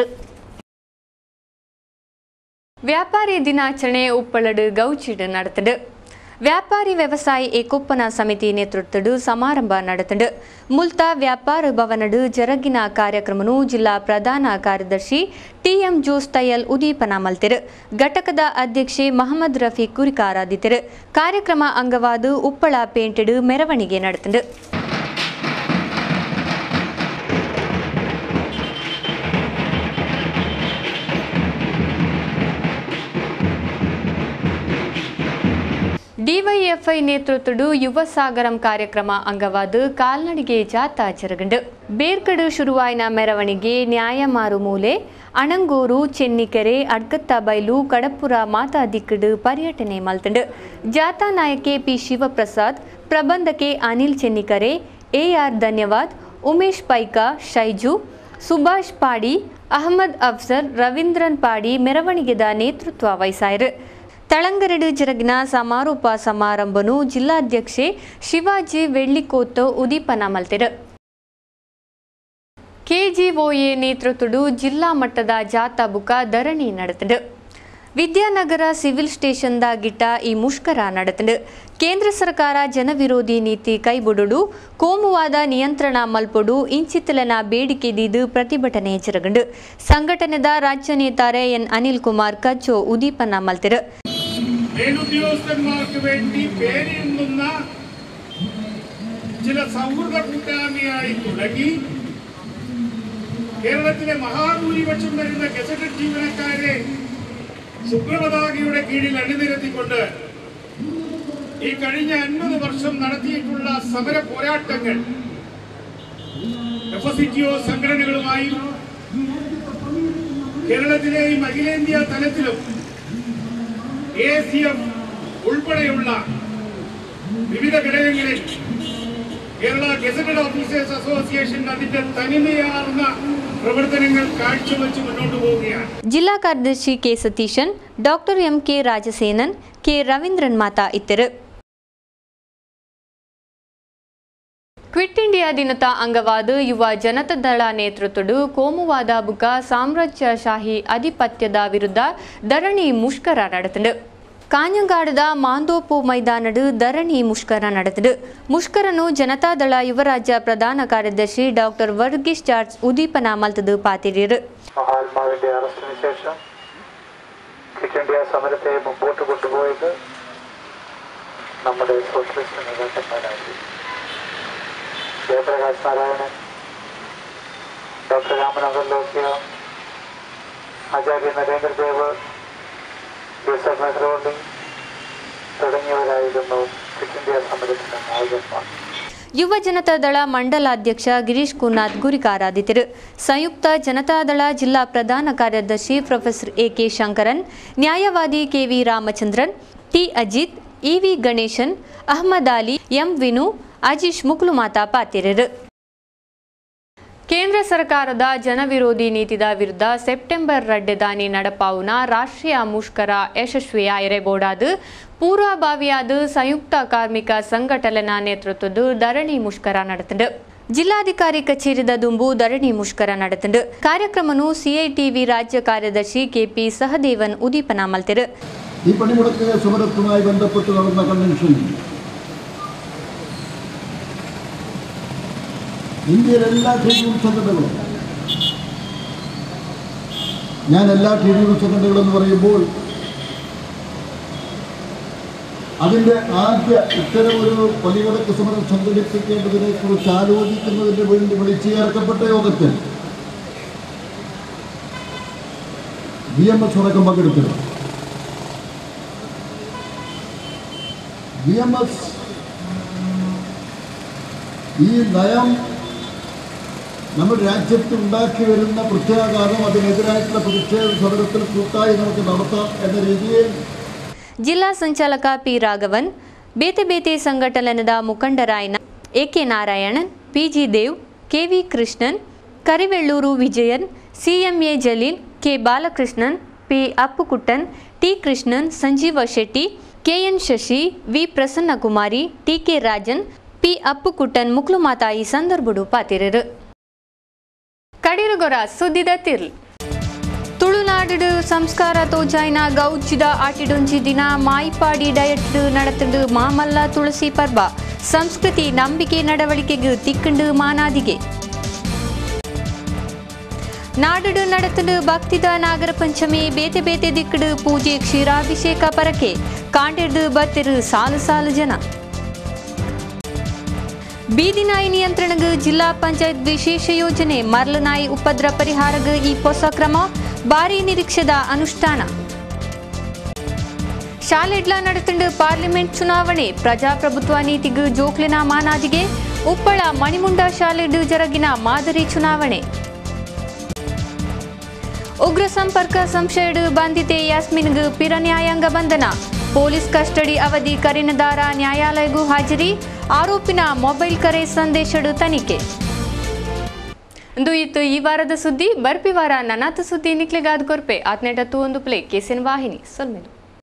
ವ್ಯಾಪಾರಿ ದಿನಾಚರಣೆ ಉಪ್ಪಳಡು ಗೌಚಿಡು ನಡೆತಡು ವ್ಯಾಪಾರಿ ವ್ಯವಸಾಯಿ ಏಕೋಪನ ಸಮಿತಿ ನೇತೃತ್ವಡು ಸಮಾರಂಭ ನಡೆತಡು ಮುಲ್ತಾ ವ್ಯಾಪಾರ ಭವನಡು ಜರಗಿನ ಕಾರ್ಯಕ್ರಮನು ಜಿಲ್ಲಾ ಪ್ರಧಾನ ಕಾರ್ಯದರ್ಶಿ ಟಿಎಂ ಜೋಸ್ ತಯ್ಯಲ್ ಉದೀಪನ ಮಲ್ತಿರು ಘಟಕದ ಅಧ್ಯಕ್ಷೆ ಮಹಮ್ಮದ್ ರಫೀಕ್ ಕುರಿಕಾರಾದಿತಿರು ಕಾರ್ಯಕ್ರಮ ಅಂಗವಾದ ಉಪ್ಪಳ ಪೇಂಟೆಡು ಮೆರವಣಿಗೆ ನಡೆತಡು ಡಿವೈಎಫ್ಐ ನೇತೃತ್ವಡು ಯುವ ಸಾಗರಂ ಕಾರ್ಯಕ್ರಮ ಅಂಗವಾದ ಕಾಲ್ನಡಿಗೆ ಜಾಥಾ ಜರುಗಂಡು ಬೇರ್ಕಡು ಶುರುವಾಯಿನ ಮೆರವಣಿಗೆ ನ್ಯಾಯಮಾರು ಮೂಲೆ ಅಣಂಗೂರು ಚೆನ್ನಿಕೆರೆ ಅಡ್ಗತ್ತಬೈಲು ಕಡಪುರ ಮಾತಾ ದಿಕ್ಕಡು ಪರ್ಯಟನೆ ಮಲ್ತಂಡು ಜಾಥಾ ನಾಯಕೆ ಪಿ ಶಿವಪ್ರಸಾದ್ ಪ್ರಬಂಧಕೆ ಅನಿಲ್ ಚೆನ್ನಿಕೆರೆ ಎಆರ್ ಧನ್ಯವಾದ್ ಉಮೇಶ್ ಪೈಕಾ ಶೈಜು ಸುಭಾಷ್ ಪಾಡಿ ಅಹಮದ್ ಅಫ್ಸರ್ ರವೀಂದ್ರನ್ ಪಾಡಿ ಮೆರವಣಿಗೆದ ನೇತೃತ್ವ ವಹಿಸಾಯಿರು ತಳಂಗರಡು ಜರಗಿನ ಸಮಾರೋಪ ಸಮಾರಂಭನು ಜಿಲ್ಲಾಧ್ಯಕ್ಷೆ ಶಿವಾಜಿ ವೆಳ್ಳಿಕೋತ ಉದೀಪನ ಮಲ್ತಿರು ಕೆಜಿಒಎ ನೇತೃತ್ವಡು ಜಿಲ್ಲಾ ಮಟ್ಟದ ಜಾಥಾ ಬುಕ ಧರಣಿ ನಡೆತಂಡು ವಿದ್ಯಾನಗರ ಸಿವಿಲ್ ಸ್ಟೇಷನ್ದ ಗಿಟ್ಟ ಈ ಮುಷ್ಕರ ನಡೆತಂಡು ಕೇಂದ್ರ ಸರ್ಕಾರ ಜನವಿರೋಧಿ ನೀತಿ ಕೈಬಿಡುಡು ಕೋಮುವಾದ ನಿಯಂತ್ರಣ ಮಲ್ಪೊಡು ಇಂಚಿತ್ತಲನ ಬೇಡಿಕೆ ದೀದು ಪ್ರತಿಭಟನೆ ಜರುಗಂಡು ಸಂಘಟನೆದ ರಾಜ್ಯ ನೇತಾರೆ എൻ അനിൽ കുമാർ കച്ചോ ഉദീപന മൽത്തിരു മേലുദ്യോഗസ്ഥന്മാർക്ക് വേണ്ടി പേരിടുന്ന ചില സൗഹൃദ കൂട്ടായ്മയായി തുടങ്ങി കേരളത്തിലെ മഹാഭൂരിപക്ഷം വരുന്ന ഗസറ്റഡ് ജീവനക്കാരെ ശുക്രപതാകയുടെ കീഴിൽ അണിനിരത്തിക്കൊണ്ട് ഈ കഴിഞ്ഞ അൻപത് വർഷം നടത്തിയിട്ടുള്ള സമര പോരാട്ടങ്ങൾ F S E T O സംഘടനകളുമായി കേരളത്തിലെയും അഖിലേന്ത്യാ തലത്തിലും എ സി എഫ് ഉൾപ്പെടെയുള്ള വിവിധ ഘടകങ്ങളിൽ കേരള ഗസറ്റഡ് ഓഫീസേഴ്സ് അസോസിയേഷൻ അതിന്റെ തനിമയാർന്ന പ്രവർത്തനങ്ങൾ കാഴ്ചവെച്ച് മുന്നോട്ട് പോവുകയാണ്. ജില്ലാ ಕಾರ್ಯದರ್ಶಿ K Satheesan doctor M K Rajasenan K Raveendran ಮಾತಾ ಇತ್ತರು ಕ್ವಿಟ್ ಇಂಡಿಯಾ ದಿನದ ಅಂಗವಾದ ಯುವ ಜನತಾದಳ ನೇತೃತ್ವಡು ಕೋಮುವಾದ ಬುಕ ಸಾಮ್ರಾಜ್ಯಶಾಹಿ ಅಧಿಪತ್ಯದ ವಿರುದ್ಧ ಧರಣಿ ಮುಷ್ಕರ ನಡೆತಂಡು ಕಾಂಜಂಗಾಡದ ಮಾಂದೋಪು ಮೈದಾನಡು ಧರಣಿ ಮುಷ್ಕರ ನಡೆತಂಡು ಮುಷ್ಕರನು ಜನತಾದಳ ಯುವರಾಜ್ಯ ಪ್ರಧಾನ ಕಾರ್ಯದರ್ಶಿ ಡಾಕ್ಟರ್ ವರ್ಗೀಸ್ ಜಾರ್ಜ್ ಉದೀಪನ ಮಲ್ತದು ಪಾತಿರಿಯರು മഹാത്മാവിന്റെ അറസ്റ്റിന് ശേഷം ക്വിറ്റ് ഇന്ത്യ സമരത്തെ മുമ്പോട്ട് കൊണ്ടുപോയത് നമ്മുടെ സോഷ്യലിസ്റ്റ് നേതാക്കന്മാരായിരുന്നു. Jayaprakash Narayanan, doctor Ramanagar Lohia, Acharya Narendradev, S F Mehrauli തുടങ്ങിയവരായിരുന്നു ക്വിറ്റ് ഇന്ത്യ സമരത്തിന് നായകന്മാർ. ಯುವ ಜನತಾದಳ ಮಂಡಲಾಧ್ಯಕ್ಷ ಗಿರೀಶ್ ಕುನಾಥ್ ಗುರಿಕಾರಾದಿತರು ಸಂಯುಕ್ತ ಜನತಾದಳ ಜಿಲ್ಲಾ ಪ್ರಧಾನ ಕಾರ್ಯದರ್ಶಿ ಪ್ರೊಫೆಸರ್ ಎ ಕೆ ಶಂಕರನ್, ನ್ಯಾಯವಾದಿ K V Ramachandran, T Ajith, E V Ganesan, Ahmed Ali, M Vinu, Ajeesh ಮುಕ್ಲುಮಾತಾ ಪಾತಿರರು. ಕೇಂದ್ರ ಸರ್ಕಾರದ ಜನವಿರೋಧಿ ನೀತಿದ ವಿರುದ್ಧ ಸೆಪ್ಟೆಂಬರ್ ರಡ್ಡೆದಾನಿ ನಡಪಾವುನ ರಾಷ್ಟ್ರೀಯ ಮುಷ್ಕರ ಯಶಸ್ವಿಯಾಯಿರಬಹುದಾದ ಪೂರ್ವಭಾವಿಯಾದ ಸಂಯುಕ್ತ ಕಾರ್ಮಿಕ ಸಂಘಟನೆನ ನೇತೃತ್ವದ ಧರಣಿ ಮುಷ್ಕರ ನಡೆತಂಡು ಜಿಲ್ಲಾಧಿಕಾರಿ ಕಚೇರಿದ ದುಂಬು ಧರಣಿ ಮುಷ್ಕರ ನಡೆತಂಡು ಕಾರ್ಯಕ್ರಮನು ಸಿಐಟಿವಿ ರಾಜ್ಯ ಕಾರ್ಯದರ್ಶಿ ಕೆಪಿ ಸಹದೇವನ್ ಉದೀಪನ ಮಲ್ತಿರು. ഈ പണിമുടക്ക് സമരത്തുമായി ബന്ധപ്പെട്ട് നടന്ന കൺവെൻഷൻ ഇന്ത്യയിലെ എല്ലാ ട്രേഡ് യൂണിയൻ സംഘടനകളും, ഞാൻ എല്ലാ ട്രേഡ് യൂണിയൻ സംഘടനകളെന്ന് പറയുമ്പോൾ അതിൻ്റെ ആദ്യ ഇത്തരമൊരു പണിമുടക്ക് സമരം സംഘടിപ്പിക്കേണ്ടതിനെ കുറിച്ച് ആലോചിക്കുന്നതിന് വേണ്ടി വിളിച്ചു ചേർക്കപ്പെട്ട യോഗത്തിൽ ബി എം എസ് അടക്കം പങ്കെടുത്തിരുന്നു. ബി എം എസ് ഈ നയം നമ്മുടെ രാജ്യത്ത് ഉണ്ടാക്കി വരുന്ന പ്രത്യാഘാതം അതിനെതിരായിട്ടുള്ള പ്രതിഷേധ സമരത്തിൽ കൂട്ടായി നമുക്ക് നടത്താം എന്ന രീതിയിൽ ಜಿಲ್ಲಾ ಸಂಚಾಲಕ ಪಿ ರಾಘವನ್, ಬೇತೆ ಬೇತೆ ಸಂಘಟನೆದ ಮುಖಂಡರಾಯನ A K Narayanan, P G Dev, K V Krishnan, Karivellur Vijayan, C M A Jaleel, K Balakrishnan, P Appukuttan, T Krishnan, Sanjeeva Shetty, K N Shashi, V Prasannakumari, T K Rajan, P Appukuttan ಮುಕ್ಲುಮಾತ ಈ ಸಂದರ್ಭಡು ಪಾತಿರರು. ಕಡಿರುಗೊರ ಸುದ್ದಿದ ತಿರ್ಲ್ ತುಳುನಾಡು ಸಂಸ್ಕಾರ ತೋಜಾಯ್ನ ಗೌಚಿದ ಆಟಿಡೊಂಜಿ ದಿನ ಮಾಯಿಪಾಡಿ ಡಯಟ್ நடத்துண்டு ಮಾಮಲ್ಲ ತುಳಸಿ ಪರ್ಬ ಸಂಸ್ಕೃತಿ ನಂಬಿಕೆ ನಡವಳಿಕೆಗೆ ತಿಕ್ಕಂಡು ಮಾನಾದಿಗೆ ನಾಡುಡು நடத்துண்டு ಭಕ್ತಿದ ನಾಗರ ಪಂಚಮಿ ಬೇತೆ ಬೇತೆ ದಿಕ್ಕಡು ಪೂಜೆ ಕ್ಷೀರಾಭಿಷೇಕ ಪರಕೆ ಕಾಂಡೆರ್ದು ಬತ್ತಿರು ಸಾಲು ಸಾಲು ಜನ ಬೀದಿ ನಾಯಿ ನಿಯಂತ್ರಣಗೆ ಜಿಲ್ಲಾ ಪಂಚಾಯತ್ ವಿಶೇಷ ಯೋಜನೆ ಮರಳು ನಾಯಿ ಉಪದ್ರ ಪರಿಹಾರಗೆ ಈ ಹೊಸ ಕ್ರಮ ಭಾರಿ ನಿರೀಕ್ಷೆದ ಅನುಷ್ಠಾನ ಶಾಲೆಡ್ಲ ನಡೆತಂಡು ಪಾರ್ಲಿಮೆಂಟ್ ಚುನಾವಣೆ ಪ್ರಜಾಪ್ರಭುತ್ವ ನೀತಿಗೆ ಜೋಕ್ಲಿನ ಮಾನಾದಿಗೆ ಉಪ್ಪಳ ಮಣಿಮುಂಡ ಶಾಲೆಡ್ ಜರಗಿನ ಮಾದರಿ ಚುನಾವಣೆ ಉಗ್ರ ಸಂಪರ್ಕ ಸಂಶಯಡ್ ಬಂಧಿತೆ ಯಾಸ್ಮಿನ್ಗೆ ಪಿರ ನ್ಯಾಯಾಂಗ ಬಂಧನ ಪೊಲೀಸ್ ಕಸ್ಟಡಿ ಅವಧಿ ಕರಿನದಾರ ನ್ಯಾಯಾಲಯಗೂ ಹಾಜರಿ ಆರೋಪಿನ ಮೊಬೈಲ್ ಕರೆ ಸಂದೇಶಡು ತನಿಖೆ. ಇಂದು ಇತ್ತು ಈ ವಾರದ ಸುದ್ದಿ ಬರ್ಪಿ ವಾರ ನನಾತ ಸುದ್ದಿ ನಿಕ್ಲೆಗಾದ ಕೊರ್ಪೆ ಹದಿನೆಂಟತ್ತು ಒಂದು ಪ್ಲೇ ಕೇಸಿನ ವಾಹಿನಿ ಸೊಲ್ಮೇಲು.